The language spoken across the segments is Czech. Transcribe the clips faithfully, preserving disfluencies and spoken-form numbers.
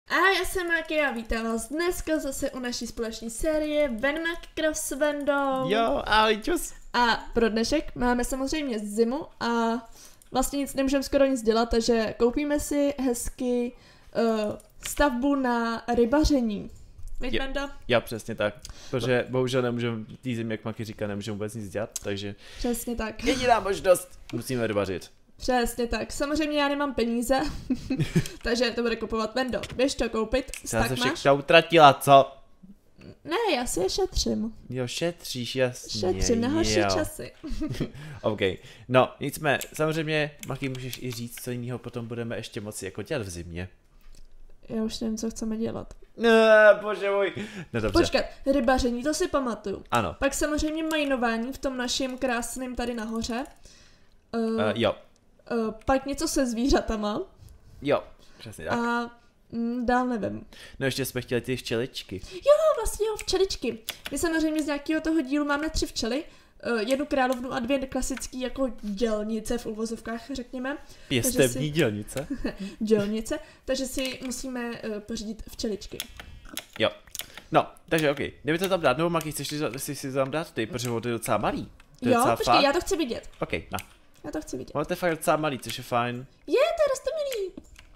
A já jsem Maki a vítám vás dneska zase u naší společné série Minecraft s Vendou. Jo, ahoj, čus. A pro dnešek máme samozřejmě zimu a vlastně nic nemůžeme skoro nic dělat, takže koupíme si hezky uh, stavbu na rybaření. Víš, Jo. Vendo? Jo, přesně tak. Protože bohužel nemůžeme tý zimě, jak Maki říká, nemůžeme vůbec nic dělat, takže Přesně tak. jediná možnost, musíme rybařit. Přesně tak. Samozřejmě já nemám peníze, takže to bude kupovat Vendo. Běž to koupit, Já se tak máš? všechno utratila, co? Ne, já si je šetřím. Jo, šetříš, jasně. Šetřím na horší jo. časy. OK. No, nicméně, samozřejmě, Maki, můžeš i říct, co jiného potom budeme ještě moci jako dělat v zimě. Já už nevím, co chceme dělat. Ne, bože můj. No dobře. Počkat, rybaření, to si pamatuju. Ano. Pak samozřejmě majnování v tom našem krásném tady nahoře. Uh, Uh, jo, uh, pak něco se zvířatama. jo, přesně tak. A mm, dál nevím. No ještě jsme chtěli ty včeličky. Jo, vlastně jo, včeličky. My samozřejmě z nějakého toho dílu máme tři včely. Uh, jednu královnu a dvě klasický jako dělnice v uvozovkách, řekněme. Pěstební si- dělnice. Dělnice. Takže si musíme uh, pořídit včeličky. Jo. No, takže OK. Jdeme to tam dát, nebo Maki, chceš si, si, si tam dát ty, protože on je docela malý. To je Jo, docela počkej, fakt. já to chci vidět. OK, na. Já to chci vidět. On je fakt docela malý, což je fajn. Je, to je rostomilý.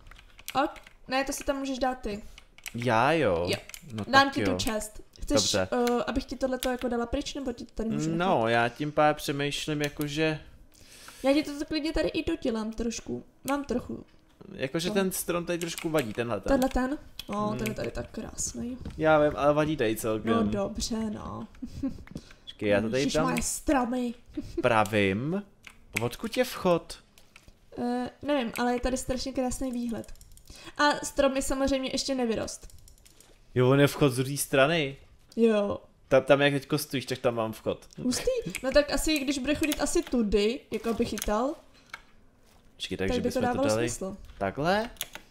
Ok, ne, to si tam můžeš dát ty. Já jo. Jo. No, Dám tak ti jo. tu čest. Chceš, Dobře. uh, abych ti tohleto jako dala pryč, nebo ti to tady můžu nechat? No, já tím pádem přemýšlím jakože, Já ti to klidně tady i dodělám trošku. Mám trochu. jakože No. ten strom tady trošku vadí, tenhle ten. Tenhle ten? No, Hmm. ten je tady tak krásný. Já vím, ale vadí tady celkem. No dobře, no. Počkej, já to tady Ježiš, tam moje stromy. pravím. Odkud je vchod? Uh, nevím, ale je tady strašně krásný výhled. A stromy samozřejmě ještě nevyrost. Jo, on je vchod z druhé strany. Jo. Tam, tam jak teďko stojíš, tak tam mám vchod. Hustý? No tak asi, když bude chodit asi tudy, jako aby chytal, Počkej, tak takže by to bychom to dávalo dali smysl. takhle?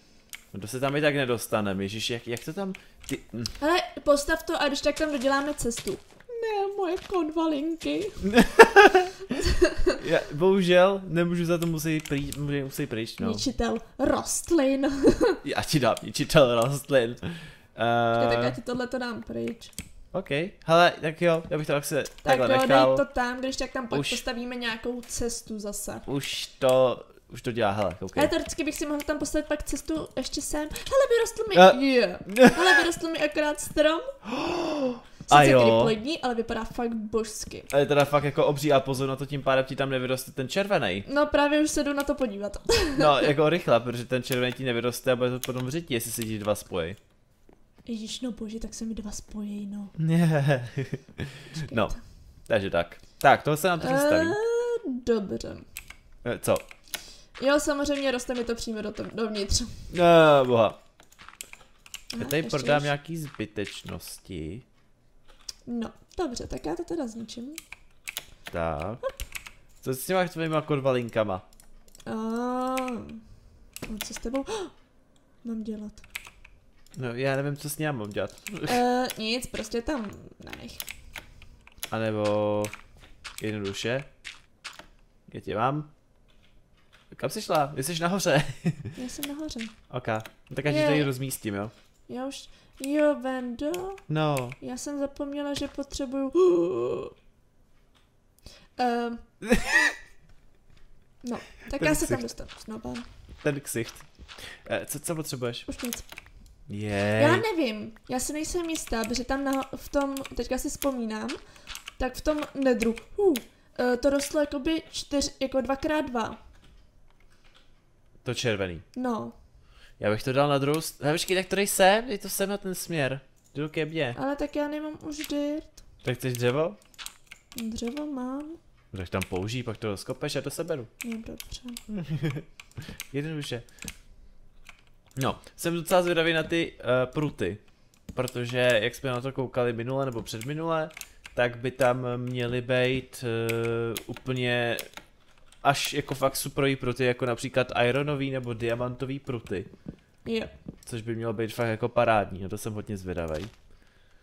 No to se tam i tak nedostaneme, ježiš, jak, jak to tam... Ty... hm. Ale postav to a když tak tam doděláme cestu. Ne, moje konvalinky. Já, bohužel, nemůžu za to muset pryč, musí pryč, no. Ničitel rostlin. Já ti dám ničitel rostlin. Uh, Tak já ti tohle to dám pryč. OK, hele, tak jo, já bych to asi Tak takhle jo, nechal. dej to tam, když tak tam pak Už. postavíme nějakou cestu zase. Už to, už to dělá, hele, OK. Ale teoreticky bych si mohl tam postavit pak cestu ještě sem. Hele, vyrostl mi, A- yeah. Hele, vyrostl mi akorát strom. A Sice jo. kryplodní, ale vypadá fakt božsky. Ale teda fakt jako obří a pozor na to, tím pádem ti tam nevyroste ten červený. No právě už se jdu na to podívat. No, jako rychle, protože ten červený ti nevyroste a bude to potom v řití, jestli se ti dva spojí. Ježíš, no bože, tak se mi dva spojí, no. Ne. No, takže tak. Tak, toho se nám to zastaví. Uh, dobře. Eh, Co? Jo, samozřejmě roste mi to přímo do to, dovnitř. No, boha. Já Aha, tady ještě prodám ještě. nějaký zbytečnosti. No, dobře, tak já to teda zničím. Tak. Co s těma tvojima korvalinkama? A no, co s tebou? Mám dělat. No, já nevím, co s ním mám dělat. Uh, nic, prostě tam nech. A nebo jednoduše. Já tě mám. Kam jsi šla? Jsi nahoře. Já jsem nahoře. Ok. No, tak já tě Je. tady rozmístím, jo. Já už... Jo, Vendo, No. já jsem zapomněla, že potřebuju... Uh, no, tak Ten já se tam ksicht. dostanu znova. Ten ksicht. Eh, co, co potřebuješ? Už nic. Jej. Já nevím, já si nejsem jistá, protože tam na, v tom, teďka si vzpomínám, tak v tom nedru, uh, uh, to rostlo jakoby čtyř, jako dvakrát dva. To červený. No, Já bych to dal na druhou st- Hele, počkej, tak to dej sem, dej to sem na ten směr. Jdu ke mně. ale tak já nemám už dirt. Tak chceš dřevo? Dřevo mám, Tak tam použij, pak to rozkopeš a to seberu. no dobře. Jednoduše. No, jsem docela zvědavý na ty uh, pruty. Protože, jak jsme na to koukali minule nebo předminule, tak by tam měly být uh, úplně až jako fakt superový pruty, jako například ironový nebo diamantový pruty. Jo. Což by mělo být fakt jako parádní, no to jsem hodně zvědavý.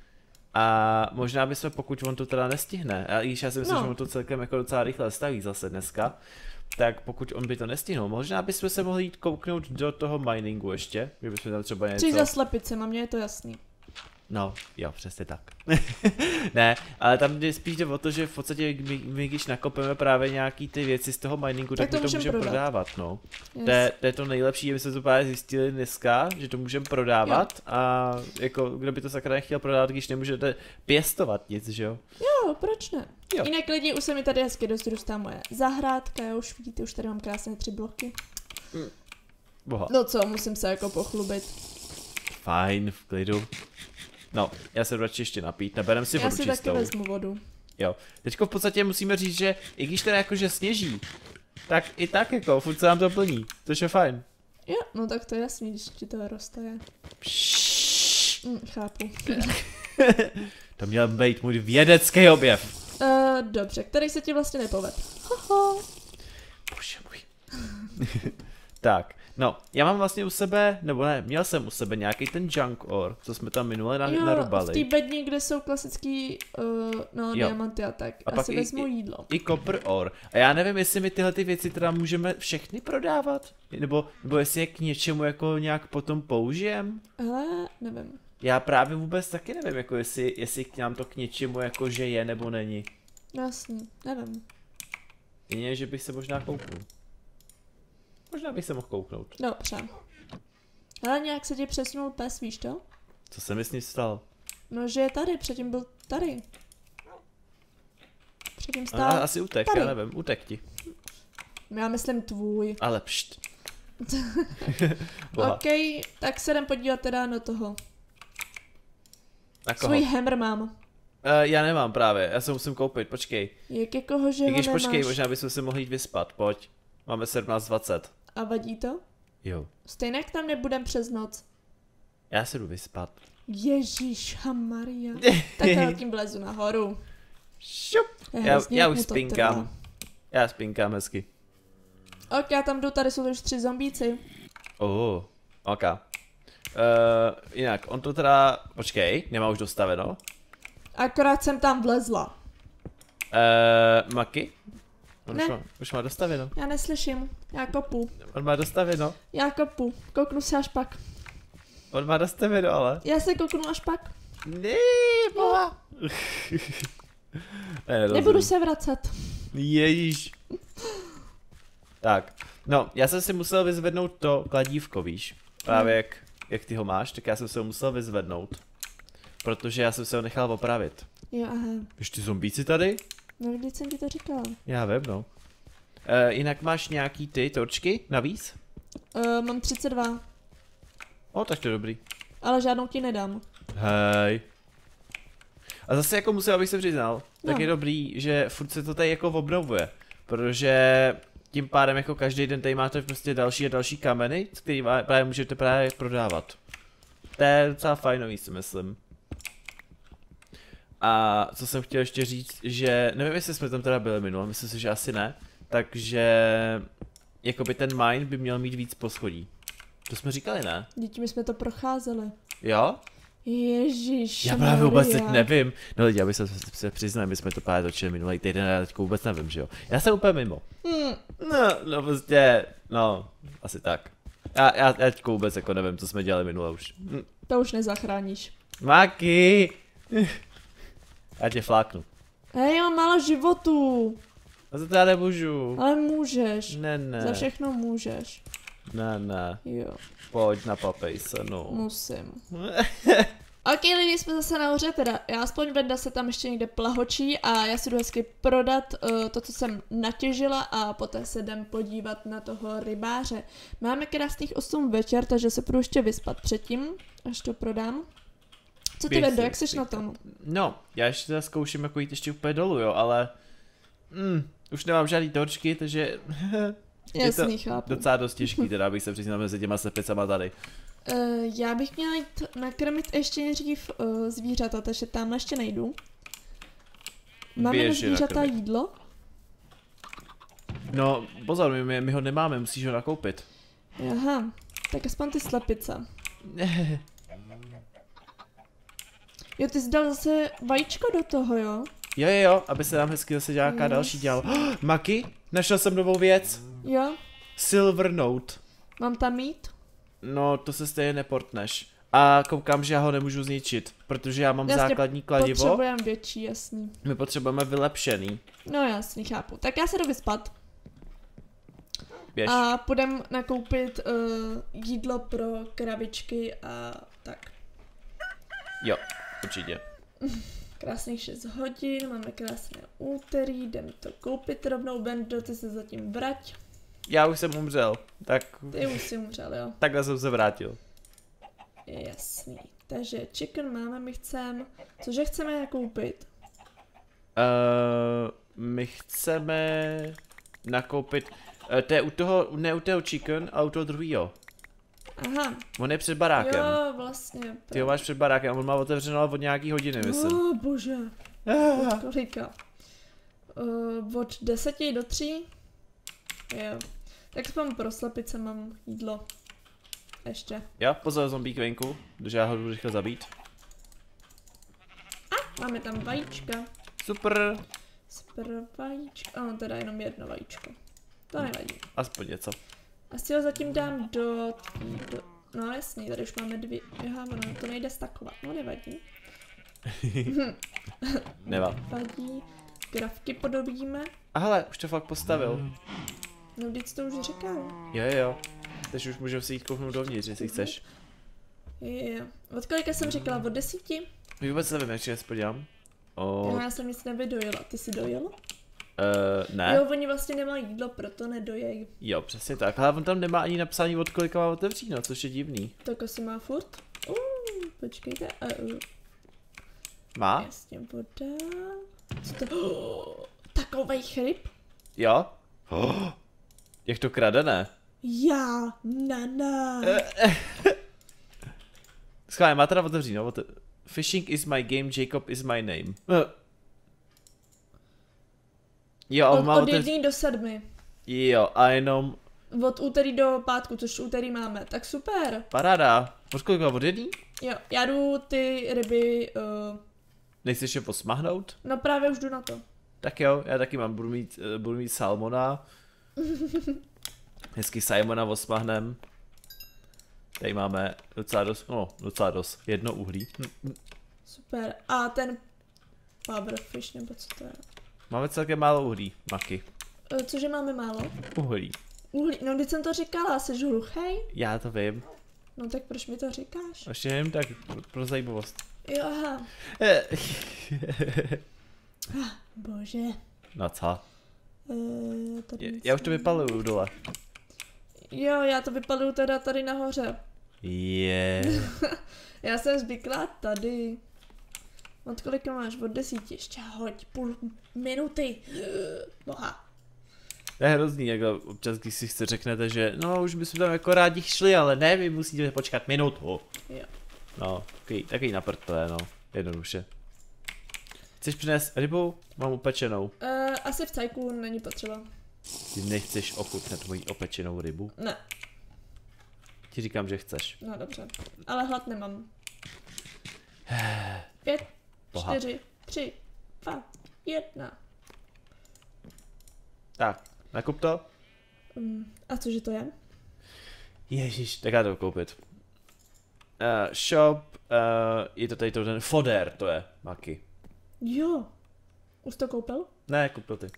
A možná bychom, pokud on to teda nestihne, a když já si myslím, No. že on to celkem jako docela rychle staví zase dneska, tak pokud on by to nestihnul, možná bychom se mohli jít kouknout do toho miningu ještě, že bychom tam třeba něco... Tři za slepicema, mně je to jasný. No, jo, přesně tak. Ne, ale tam jde spíš jde o to, že v podstatě my, my když nakopeme právě nějaký ty věci z toho miningu, tak, Tak to my to můžem můžeme prodat. prodávat, no. Yes. To je, to je to nejlepší, že my jsme to právě zjistili dneska, že to můžeme prodávat jo. A jako kdo by to sakra nechtěl prodávat, když nemůžete pěstovat nic, že jo? Jo, proč ne? Jo. Jinak lidi, už se mi tady hezky rozrůstá moje zahrádka, já už vidíte, už tady mám krásné tři bloky. Boha. No co, musím se jako pochlubit. Fajn, v klidu. No, já se jdu radši ještě napít, naberem si Já vodu si čistou. taky vezmu vodu. Jo, teďko v podstatě musíme říct, že i když teda jakože sněží, tak i tak jako, furt se nám to plní, což je fajn. Jo, no tak to je jasný, když ti to roztaje. Mm, chápu. To měl být můj vědecký objev. Uh, dobře, který se ti vlastně nepoved. Haha. Bože můj. Tak, no, já mám vlastně u sebe, nebo ne, měl jsem u sebe nějaký ten junk ore, co jsme tam minule na, Jo, narubali. v té bedni, kde jsou klasický, uh, no, Jo. diamanty a tak. A A pak si i- vezmu i- jídlo. I copper ore. A já nevím, jestli my tyhle ty věci teda můžeme všechny prodávat, nebo, nebo jestli je k něčemu jako nějak potom použijem. Hele, nevím. Já právě vůbec taky nevím, jako jestli, jestli k nám to k něčemu jako že je nebo není. No jasný, nevím. Jině, že bych se možná kouknul. Možná bych se mohl kouknout. Dobře. Ale nějak se ti přesunul pes, víš to? Co se mi s ním stalo? No, že je tady, předtím byl tady. Předtím A, stál. asi utek, tady. já nevím, utek ti. Já myslím tvůj. Ale pšt. Boha. OK, tak se jdem podívat teda na toho. Na koho? Svůj hammer mám. Uh, já nemám právě, já se musím koupit, počkej. Jak jako, že I ho když nemáš. počkej, možná bychom se mohli jít vyspat, pojď. Máme sedmnáct dvacet. A vadí to? Jo. Stejně jak tam nebudem přes noc. Já se jdu vyspat. Ježíš Maria. Tak já tím vlezu nahoru. Šup. Je Já, hrozně, já jak už mu to spinkám. trvá. Já spinkám hezky. Ok, já tam jdu, tady jsou už tři zombíci. Oh, ok. Uh, jinak, on to teda, počkej, nemá už dostaveno. Akorát jsem tam vlezla. Uh, Maki? On Ne. už má, už má dostaveno. Já neslyším. Já kopu. On má dostaveno. Já kopu. Kouknu se až pak. On má dostaveno, ale. Já se kouknu až pak. Ne, boha. ne, Nebudu se vracet. Ježíš. Tak, no, já jsem si musel vyzvednout to kladívko, víš. Právě jak, jak ty ho máš, tak já jsem se ho musel vyzvednout. Protože já jsem se ho nechal opravit. Jo, aha. Víš ty zombíci tady? No, vždyť jsem ti to říkala. Já vím, no. Uh, jinak máš nějaký ty torčky navíc? Uh, mám třicet dva, O, tak to je dobrý. ale žádnou ti nedám. Hej. A zase jako musím, abych se přiznal, tak No. je dobrý, že furt se to tady jako obnovuje. Protože tím pádem jako každý den tady máte prostě další a další kameny, který právě můžete právě prodávat. To je docela fajnový, si myslím. A co jsem chtěl ještě říct, že nevím, jestli jsme tam teda byli minule, myslím si, že asi ne. Takže jakoby ten mine by měl mít víc poschodí. To jsme říkali, ne? Vždyť my jsme to procházeli. Jo? Ježíš. Já právě vůbec teď nevím. No lidi, aby se, se přiznali, my jsme to právě točili minulý týden, já teď vůbec nevím, že jo. Já jsem úplně mimo. Hmm. No, no prostě, no, asi tak. Já, já, já teď vůbec jako nevím, co jsme dělali minule už. Hm. To už nezachráníš. Maki! Já tě fláknu. Hej, mám málo životů. A to já nemůžu. Ale můžeš. Ne, ne. Za všechno můžeš. Ne, ne. Jo, Pojď na papej se, no. musím. Ok, lidi, jsme zase nahoře, teda já aspoň Venda se tam ještě někde plahočí a já si jdu hezky prodat uh, to, co jsem natěžila a poté se jdem podívat na toho rybáře. Máme krásných osm večer, takže se půjdu ještě vyspat předtím, až to prodám. Co ty, Běž Vendo, si jak seš na vyspat. tom? No, já ještě teda zkouším jako jít ještě úplně dolů, jo, ale... Mm, už nemám žádný torčky, takže... je to Jasný, chápu. docela dost těžký, teda abych se přiznal mezi těma slepicama tady. Uh, já bych měla jít nakrmit ještě nejdřív uh, zvířata, takže tam ještě nejdu. Máme na Běž je zvířata nakrmit. jídlo? No, pozor, my, my ho nemáme, musíš ho nakoupit. Aha, tak aspoň ty slepice. Jo, ty jsi dal zase vajíčko do toho, jo? Jo, jo, jo, aby se nám hezky zase nějaká Yes. další dělal. Oh, Maki, našel jsem novou věc. Jo, Silver Note. mám tam mít? No, to se stejně neportneš. A koukám, že já ho nemůžu zničit, protože já mám Jasně, základní kladivo. Potřebujeme větší, jasný. My potřebujeme vylepšený. No jasný, chápu. Tak já se jdu vyspat. Běž. A půjdem nakoupit uh, jídlo pro krabičky a tak. Jo, určitě. Krásných šest hodin, máme krásné úterý, jdem to koupit rovnou, Bendo, ty se zatím vrať. Já už jsem umřel, tak Ty už si umřel, jo? takhle jsem se vrátil. Jasný. Takže chicken máme, my chceme, cože chceme nakoupit? Uh, my chceme nakoupit, uh, to je u toho, ne u toho chicken, ale u toho druhýho. Aha. On je před barákem. Jo, vlastně. Ty ho máš před barákem, on má otevřeno od nějaký hodiny, myslím. Oh, bože. Od kolika? Uh, od deseti do tří? Jo. Tak spám pro slepice mám jídlo. Ještě. Jo, pozor, zombík venku, protože já ho jdu rychle zabít. A máme tam vajíčka. Super, Super vajíčka. A teda jenom jedno vajíčko. To nevadí. aspoň něco. Asi ho zatím dám do, do... No jasně, tady už máme dvě. Aha, ono to nejde stakovat. No nevadí. Nevá. Vadí. Grafky podobíme. A hele, už to fakt postavil. No vždyť to už říkal. Jo, jo, jo. Teď už můžeme si jít kouknout dovnitř, jestli chceš. Jo, jo. Od kolika jsem říkala? Od desíti? Vůbec nevím, jak se podívám. O, No, já jsem nic nevydojila. Ty jsi dojel? uh, ne. Jo, oni vlastně nemají jídlo, proto nedojej. Jo, přesně tak. Ale on tam nemá ani napsání, od kolika má otevříno, což je divný. Tak asi má furt. Uh, počkejte. Uh, uh. Má? Jasně, voda. Co to? Oh, takovej chryp? Jo? Oh, jak to krade, ne? Já, na na. Schválně, má teda otevříno. Ote... Fishing is my game, Jacob is my name. Uh. Jo, on má Od, od otevř... jedné do sedmi. Jo, a jenom... Od úterý do pátku, což úterý máme. Tak super. Paráda. Od kolika od jedný? Jo, já jdu ty ryby, uh, Nechceš je posmahnout? no právě už jdu na to. Tak jo, já taky mám, budu mít, uh, budu mít salmona. Hezky Simona osmahnem. Tady máme docela dost, no docela dost, jedno uhlí. Hm. Super. A ten Powerfish, nebo co to je? Máme celkem málo uhlí, Maki. Uh, cože máme málo? Uhlí. Uhlí, no když jsem to říkala, jsi hluchej? Já to vím. No tak proč mi to říkáš? Ještě nevím, tak pro, pro zajímavost. Jo, aha. Bože. No co? Uh, tady Je, nic já už to není. vypaluju dole. Jo, já to vypaluju teda tady nahoře. Je. Já jsem zvyklá tady. Od kolika máš? Od desíti. Ještě hoď půl minuty. Boha. To je hrozný, jak občas, když si chce řeknete, že no už bychom tam jako rádi šli, ale ne, vy musíte počkat minutu. Jo. No, takový, takový na prd to je, no, jednoduše. Chceš přinést rybu? Mám upečenou. Uh, asi v cajku není potřeba. Ty nechceš ochutnat moji opečenou rybu? Ne, Ti říkám, že chceš. no dobře. Ale hlad nemám. Pět, Boha. čtyři, tři, dva, jedna. Tak, nakup to. Um, a cože to je? Ježíš, tak já to koupit. Uh, shop, uh, je to tady to ten foder, to je, Maki. Jo. Už to koupil? Ne, koupil ty.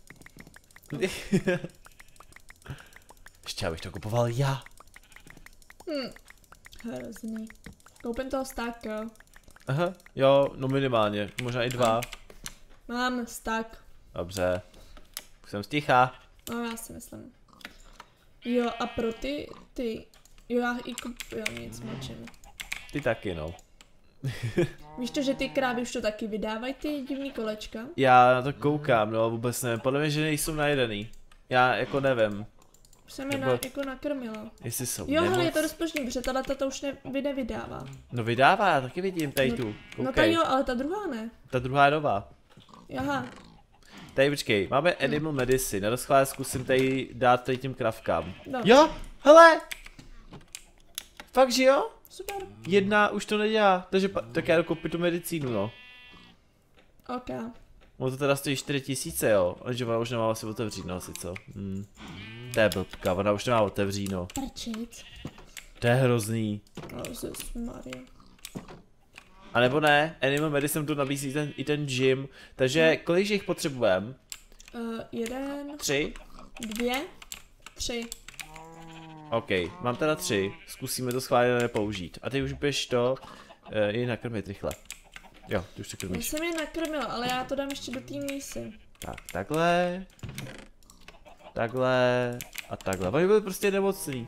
Ještě abych to kupoval já. Hm. Hrozný. Koupím toho stack, jo. Aha, jo, no minimálně, možná i dva. Mám stack. Dobře. Už jsem sticha. No já si myslím. Jo a pro ty, ty, jo já i kup, jo nic močím. Ty taky, no. Víš to, že ty krávy už to taky vydávají ty divný kolečka? Já na to koukám, no vůbec nevím, podle mě, že nejsou najedený. Já jako nevím, Už jsem je Nebo- na, jako nakrmila. jestli jsou Jo, nemoc... hele, je to dost pozdní, protože ta data to už ne, vy nevydává. No vydává, já taky vidím tady No- tu, No ta koukej, jo, ale ta druhá ne. ta druhá je nová. Aha, Tady počkej, máme animal medicine, na schvál zkusím tady dát tady těm kravkám. no. Jo, hele! Fakt, že jo? Super. Jedna už to nedělá, takže pa, tak já jdu koupit tu medicínu, no. OK. Ono to teda stojí čtyři tisíce, jo, takže ona už nemá asi otevřít, no, asi co. Hmm. To je blbka, ona už nemá otevřít, no. Prčic. To je hrozný. Ježišmarja. A nebo ne, Animal Medicine tu nabízí ten, i ten gym, takže kolik jich potřebujeme? Uh, jeden, Tři? dvě, tři. OK, mám teda tři, zkusíme to schválně nepoužít. A ty už běž to, uh, je nakrmit rychle. Jo, ty už to Já krmíš. jsem je nakrmila, ale já to dám ještě do té mísy. Tak, takhle. Takhle. A takhle. Oni byli prostě nemocní.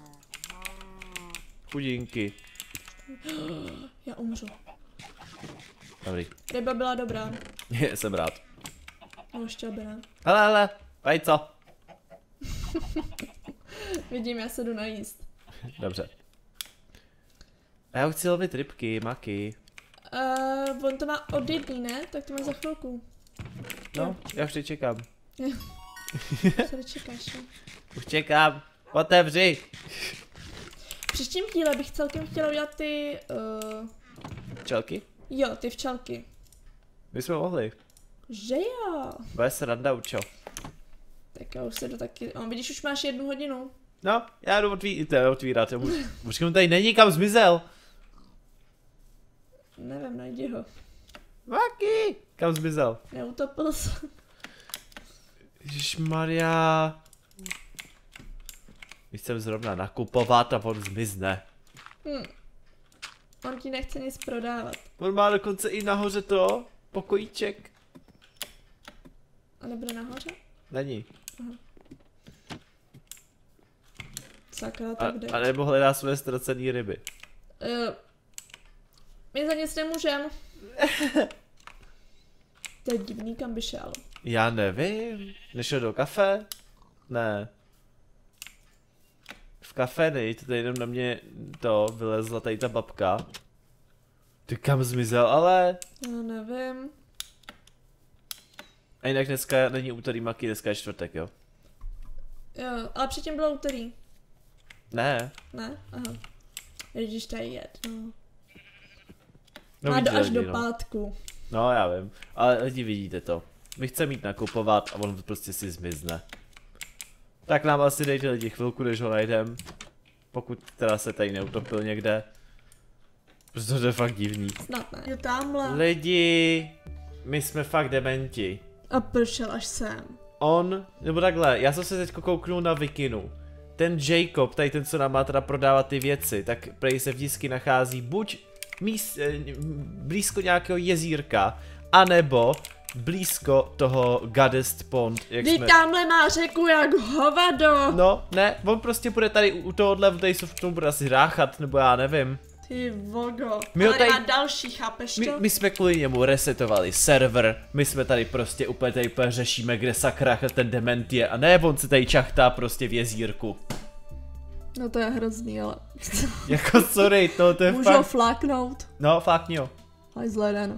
Chudinky. Já umřu. Dobrý. Ryba byla dobrá. Jsem rád. No ještě aby ne. Hele, hele, vajco. Vidím, já se jdu najíst. Dobře. A já chci lovit rybky, maky. Uh, on to má od jedný, ne? Tak to má za chvilku. No, já už teď čekám. Co čekáš? Už čekám. Otevři. V příštím díle bych celkem chtěla udělat ty... Uh... Čelky? Jo, ty včelky. My jsme mohli. Že jo? Bude sranda, učo. Tak já už se jdu taky... O, vidíš, už máš jednu hodinu. No, já jdu otví... Te, otvírat. Já můžu... Počkej, on tady není, kam zmizel. Nevím, najdi ho. Maky. Kam zmizel? Neutopil se. Ježišmarja. Chcem zrovna nakupovat a on zmizne. Hm. On ti nechce nic prodávat. On má dokonce i nahoře to, pokojíček. A nebude nahoře? Není. Sakra, A, tak jde. a nebo hledá své ztracené ryby. Uh, my za nic nemůžem. To je divný, kam by šel. Já nevím. Nešel do kafe? Ne. V kafe nej, to tady jenom na mě to vylezla tady ta babka. Ty kam zmizel, ale? Já nevím. A jinak dneska není úterý maky, dneska je čtvrtek, jo? Jo, ale předtím bylo úterý. Ne. Ne? Aha. Ježíš, tady jet, no. No, Má do, vidíte až lidi, do no. pátku. No já vím, ale lidi vidíte to. My chceme jít nakupovat a on prostě si zmizne. Tak nám asi dejte lidi chvilku, než ho najdem. Pokud teda se tady neutopil někde. Protože to je fakt divný. Snad ne. Je tamhle. Lidi, my jsme fakt dementi. A pršel až sem. On, nebo takhle, já jsem se teď kouknul na Vikinu. Ten Jacob, tady ten, co nám má teda prodávat ty věci, tak prej se vždycky nachází buď míst, blízko nějakého jezírka, anebo blízko toho Goddess Pond, jak Vždyť jsme... tamhle má řeku jak hovado. No, ne, on prostě bude tady u tohohle, tady se v tom bude asi ráchat, nebo já nevím. Ty vogo. My Ale tady- má další, chápeš My, to? my jsme kvůli němu resetovali server, my jsme tady prostě úplně tady úplně řešíme, kde sakra ten dement je, a ne, on se tady čachtá prostě v jezírku. No to je hrozný, ale... Jako sorry, to, to je Můžu ho fakt... fláknout? No, fakt jo. Hajzle, den.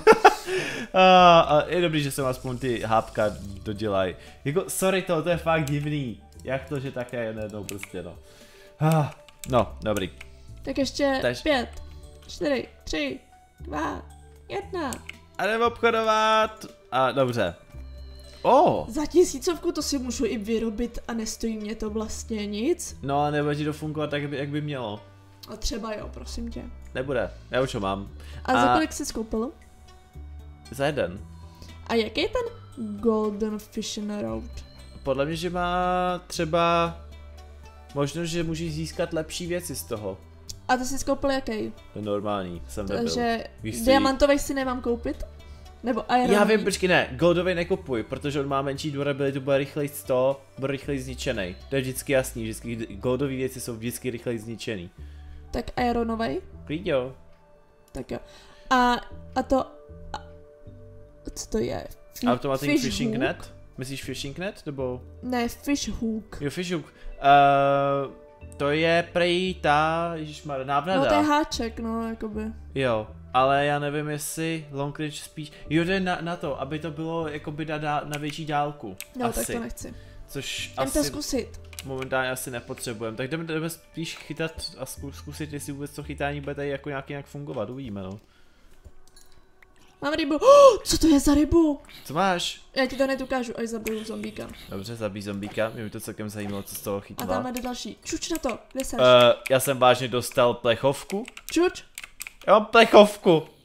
A, a je dobrý, že se aspoň ty hápka dodělají. Jako, sorry, to, to je fakt divný. Jak to, že také je najednou prostě, no. Ah, no, dobrý. Tak ještě Tež. pět, čtyři, tři, dva, jedna. A jdeme obchodovat. A dobře. O, Za tisícovku to si můžu i vyrobit a nestojí mě to vlastně nic. no a nebude ti to fungovat tak, jak by, jak by mělo. A třeba jo, prosím tě. Nebude, já už ho mám. A, A- za kolik jsi skoupil? Za jeden. A jaký je ten Golden Fishing Road? Podle mě, že má třeba možnost, že můžeš získat lepší věci z toho. A ty jsi skoupil jaký? To je normální, jsem nebyl. Takže Víš co, diamantový si nemám koupit? Nebo ironový? Já vím, počkej, ne, goldový nekupuj, protože on má menší durability, bude rychleji to, bude rychleji zničený. To je vždycky jasný, vždycky goldové věci jsou vždycky rychleji zničený. Tak ironový? Klid jo. Tak jo. A, a to... A, co to je? Fi- Automatic fish fishing hook? net? Myslíš fishing net, nebo? Ne, fish hook. Jo, fish hook. Uh, to je prej ta, ježišmarja, návnada. No to je háček, no, jakoby. Jo, ale já nevím, jestli long range spíš, jo, jde na, na to, aby to bylo jakoby na, na, na větší dálku. No, asi. tak to nechci. Což Jen to asi, zkusit. momentálně asi nepotřebujeme. Tak jdeme, jdeme spíš chytat a zkusit, jestli vůbec to chytání bude tady jako nějak, nějak fungovat, uvidíme no. Mám rybu. Oh, co to je za rybu? Co máš? Já ti to hned ukážu, až zabiju zombíka. Dobře, zabij zombíka, mě by to celkem zajímalo, co z toho chytla. A tam jde další. Čuč na to, kde seš? Uh, já jsem vážně dostal plechovku. Čuč? Já mám plechovku. Uh,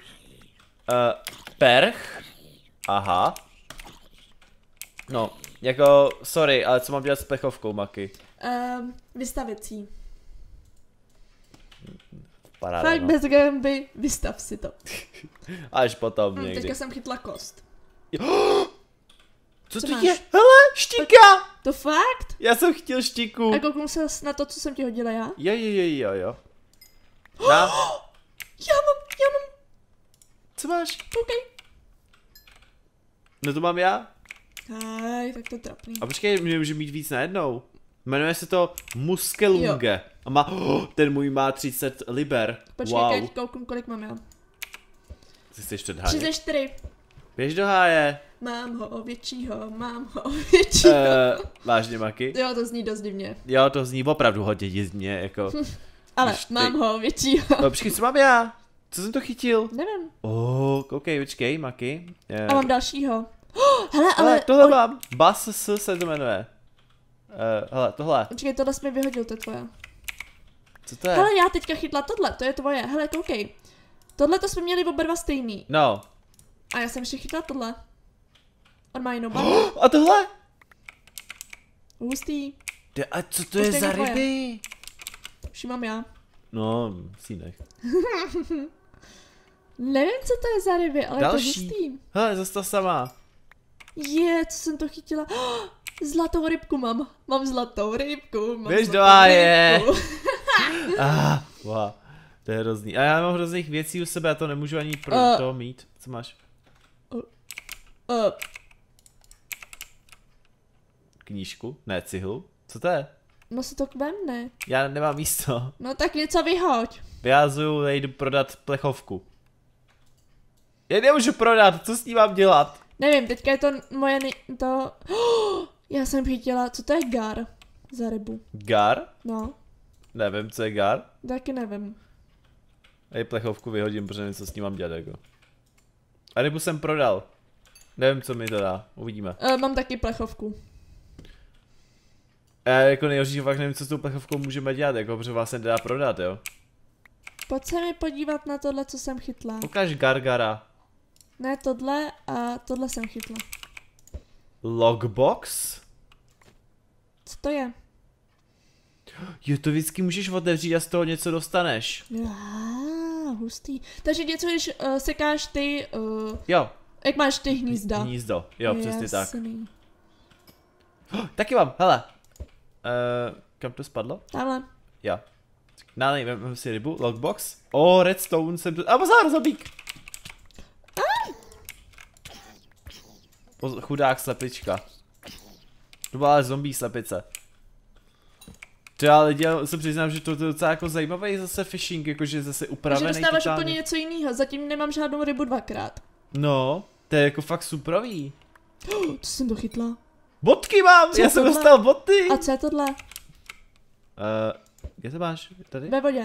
perch. Aha. No, jako, sorry, ale co mám dělat s plechovkou, Maki? Um, vystavicí. Paráda, Fakt no. bez gamby, vystav si to. Až potom Hm, někdy. teďka jsem chytla kost. Co, Co to máš? je? Hele, štíka! To fakt? Já jsem chtěl štíku. A kouknu se na to, co jsem ti hodila já. Jo, jo, jo, jo, jo. Na. Já mám, já mám, Co máš? OK. No to mám já. Aj, tak to je trapný. A počkej, mě může mít víc najednou. Jmenuje se to Muskelunge. A má, oh, ten můj má třicet liber. Počkej, Wow. teď kouknu, kolik mám já. Ty jsi před hájem. třicet čtyři. Běž do háje. Mám ho většího, mám ho většího. Uh, vážně, Maki? Jo, to zní dost divně. Jo, to zní opravdu hodně divně, jako. Ale Když ty- mám ho většího. No, počkej, co mám já? Co jsem to chytil? Nevím. Oh, ok, počkej, Maki. Je. A mám dalšího. Oh, hele, ale... Hele, tohle oj, mám. Bass S se to jmenuje. Uh, hele, tohle. Počkej, tohle jsi mi vyhodil, to je tvoje. Co to je? Hele, já teďka chytla tohle, to je tvoje. Hele, koukej. Tohle to jsme měli oba dva stejný. No. A já jsem ještě chytla tohle. On má jinou barvu. A tohle? Hustý. De, a co to To je stejně za tvoje. ryby? Už ji mám já. No, si nech. Nevím, co to je za ryby, ale Další. to je hustý. Hele, zase ta sama. Je, co jsem to chytila. Oh, zlatou rybku mám. Mám zlatou rybku. Mám Běž do zlatou háje. rybku. Ah, wow. To je hrozný. A já mám hrozných věcí u sebe, já to nemůžu ani pro Uh. to mít. Co máš? Uh, Knížku? Ne, cihlu? Co to je? no se to k vem, ne? Já nemám místo. No tak něco vyhoď. Vyhazuju, jdu prodat plechovku. Já nemůžu prodat, co s ní mám dělat? Nevím, teďka je to moje nej... to... Oh, já jsem chytila, co to je gar za rybu? Gar? No, Nevím, co je gar. taky nevím. A plechovku vyhodím, protože nevím, co s ní mám dělat, jako. A rybu jsem prodal. Nevím, co mi to dá, uvidíme. Uh, mám taky plechovku. Já jako nejhorší, fakt nevím, co s tou plechovkou můžeme dělat, jako, protože vás se nedá prodat, jo. Pojď se mi podívat na tohle, co jsem chytla. Ukáž Gargara. Ne tohle a tohle jsem chytla. Logbox? Co to je? Jo, to vždycky můžeš otevřít a z toho něco dostaneš. Ah, hustý. Takže něco, když uh, sekáš ty, uh, Jo. jak máš ty hnízda. Hnízdo, jo, přesně tak. Jasný. Oh, taky mám, hele. Uh, kam to spadlo? Tamhle. Jo. Nálej, vem si rybu, logbox. Oh, redstone jsem tu... A pozor, zombík! Poz- Chudák slepička. To byla ale zombie slepice. To já lidi, já se přiznám, že to, to je docela jako zajímavý zase fishing, jakože zase Takže upravený dostáváš totálně. úplně něco jiného. Zatím nemám žádnou rybu dvakrát. No, to je jako fakt superový. Oh, co jsem to chytla? Botky mám, Co já jsem tohle? dostal boty. A co je tohle? Uh, kde to máš? Tady? Ve vodě. Uh,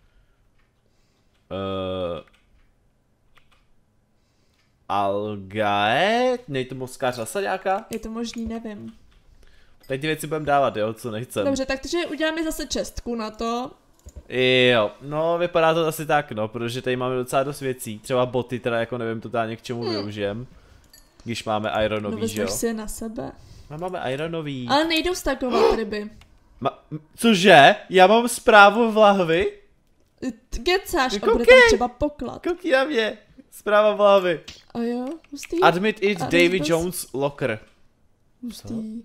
Algae? Nej to moskář nasaďáka? Je to možný, nevím. Tady ty věci budeme dávat, jo, co nechcem. Dobře, takže uděláme zase čestku na to. Jo, no vypadá to asi tak, no, protože tady máme docela dost věcí. Třeba boty, teda jako nevím totálně k čemu hmm. využijem. Když máme ironový, No že jo? vezmeš si je na sebe. A máme ironový. Ale nejdou stakovat ryby. Ma cože? Já mám zprávu v lahvi? T- Kecáš a Koukej. bude tam třeba poklad. Koukni na mě. Zpráva v lahvi. A jo, hustý. Admit it, A David rozbaz- Jones locker. Hustý.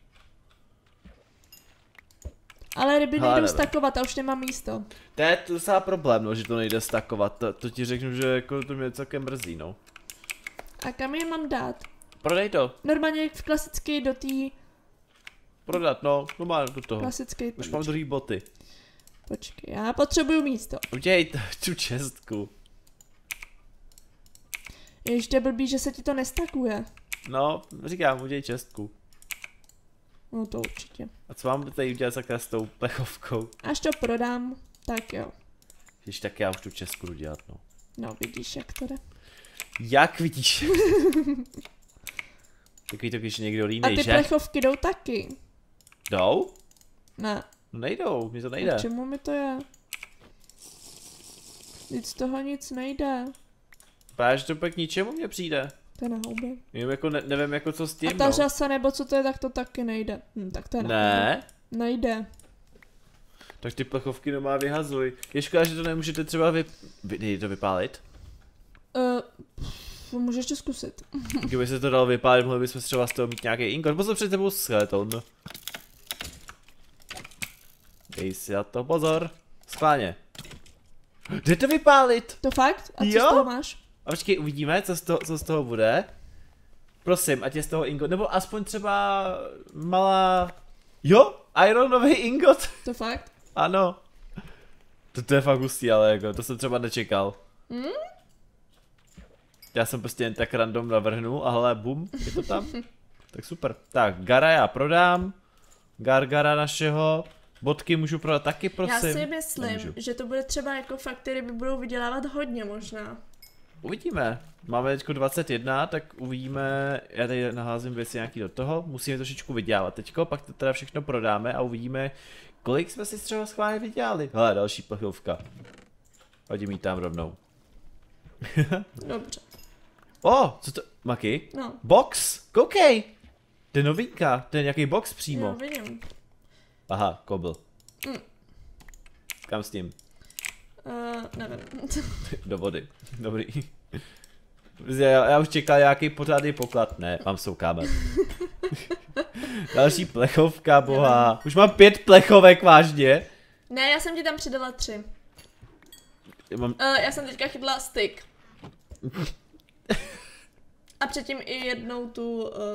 Ale ryby Hele, nejdou nevím. stakovat a už nemám místo. To je docela problém, no, že to nejde stakovat. To, to ti řeknu, že jako to mě celkem mrzí, no. A kam je mám dát? Prodej to. Normálně v klasický do té Prodat, no. No má do toho. klasický. Už mám druhý boty. Počkej, já potřebuju místo. Udělej t- tu čestku. Ještě blbý, že se ti to nestakuje. No, říkám, udělej čestku. No to určitě. A co mám tady udělat takhle s tou plechovkou? Až to prodám, tak jo. Když tak já už tu Česku jdu dělat, no. No vidíš, jak to jde. Jak vidíš? Takový to, když někdo línej, A ty že? plechovky jdou taky. Jdou? Ne. No nejdou, mi to nejde. A k čemu mi to je? Nic z toho nic nejde. Právě, že to pak k ničemu mě přijde. To je na houby. Jenom jako ne, nevím jako co s tím, A ta no. řasa nebo co to je, tak to taky nejde. Hm, tak to je na Ne. houby. Nejde. Tak ty plechovky doma vyhazuj. Je škoda, že to nemůžete třeba vy... vy nejde to vypálit? Uh, můžeš to zkusit. Kdyby se to dalo vypálit, mohli bychom třeba z toho mít nějaký inkot. Pozor, před tebou skeleton. Dej si na to pozor. Schválně. Jde to vypálit? To fakt? A co Jo? z toho máš? A počkej, uvidíme, co z toho, co z toho bude. Prosím, ať je z toho ingot, nebo aspoň třeba malá... Jo, ironový ingot. To fakt? Ano. To, to je fakt hustý, ale jako, to jsem třeba nečekal. Hmm? Já jsem prostě jen tak random navrhnul a hele, bum, je to tam. Tak super. Tak, Gara já prodám. Gargara našeho. Bodky můžu prodat taky, prosím. Já si myslím, Nemůžu. že to bude třeba jako fakt, které by budou vydělávat hodně možná. Uvidíme. Máme teďko dvacet jedna, tak uvidíme. Já tady naházím věci nějaký do toho. Musíme trošičku vydělat teďko, pak to teda všechno prodáme a uvidíme, kolik jsme si třeba schválně vydělali. Hele, další plechovka. Hodím jí tam rovnou. Dobře. O, co to? Maki? No. Box! Koukej! To je novinka, to je nějaký box přímo. Jo, vidím. Aha, kobl. Mm. Kam s tím? Uh, nevím. Do vody. Dobrý. Já, já už čekal nějaký pořádný poklad. Ne, mám soukáme. Další plechovka, boha. Už mám pět plechovek, vážně. Ne, já jsem ti tam přidala tři. Já mám... Uh, já jsem teďka chytla stick. A předtím i jednou tu uh,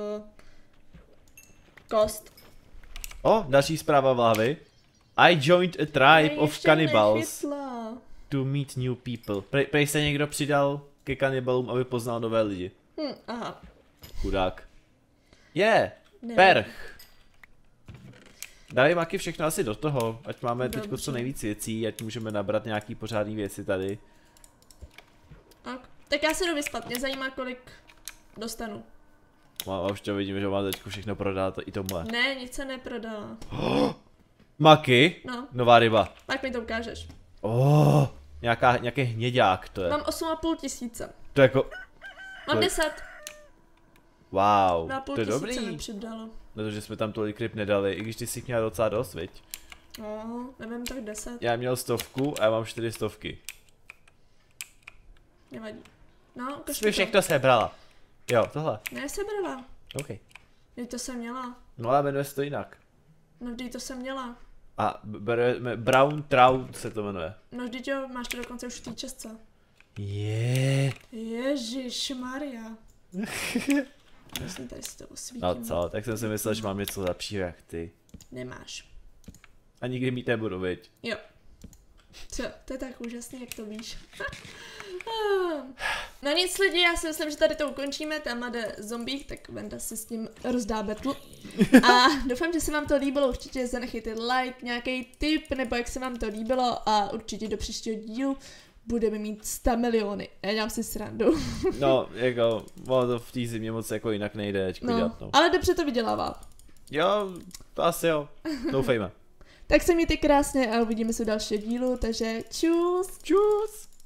kost. O, další zpráva v hlavy. I joined a tribe Ne, of ještě cannibals nechytla. to meet new people. Prej, prej se někdo přidal ke kanibalům, aby poznal nové lidi. Hm, aha. Chudák. Je, yeah, Nevím. perch. Dávej Maki všechno asi do toho, ať máme teď Dobře. co nejvíc věcí, ať můžeme nabrat nějaký pořádný věci tady. Tak. tak já se jdu vyspat, mě zajímá, kolik dostanu. A už to vidím, že mám teď všechno prodat i tomhle. Ne, nic se neprodala. Maki, No, nová ryba. tak mi to ukážeš. Oh, nějaká, nějaký hněďák to je. Mám osm a půl tisíce. To je jako, Mám Kolik? deset. wow, Dva a půl to je tisíce dobrý. mi přidalo. Na to, že jsme tam tolik ryb nedali, i když ty jsi jich měla docela dost, viď? No, nevím, tak deset. Já měl stovku a já mám čtyři stovky. Nevadí. No, ukaž Jsi mi mi to. všechno sebrala. Jo, tohle, Ne, sebrala. OK. Vždyť to jsem měla. No ale jmenuje se to jinak. No vždyť to jsem měla. A bereme, Brown Trout se to jmenuje. No vždyť jo, máš to dokonce už v té čestce. Je. Ježíš Maria. Myslím, tady si to osvítím. No co, tak jsem si myslel, že mám něco lepšího jak ty. Nemáš. A nikdy mít nebudu, viď? Jo. Co, to je tak úžasný, jak to víš. No nic lidi, já si myslím, že tady to ukončíme, tam jde zombík, tak Venda si s ním rozdá betlu. A doufám, že se vám to líbilo, určitě zanechejte like, nějaký tip, nebo jak se vám to líbilo a určitě do příštího dílu budeme mít sto miliony. Já dělám si srandu. No, jako, ono to v té zimě moc jako jinak nejde teďko No, dělat, no. ale dobře to vydělává. Jo, to asi jo, doufejme. Tak se mějte krásně a uvidíme se v dalším dílu, takže čus. Čus!